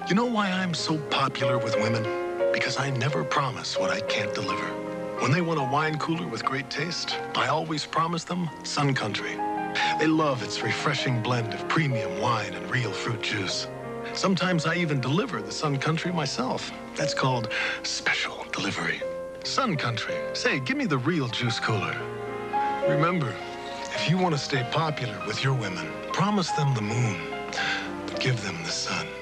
You know why I'm so popular with women? Because I never promise what I can't deliver. When they want a wine cooler with great taste, I always promise them Sun Country. They love its refreshing blend of premium wine and real fruit juice. Sometimes I even deliver the Sun Country myself. That's called special delivery. Sun Country. Say, give me the real juice cooler. Remember, if you want to stay popular with your women, promise them the moon, but give them the sun.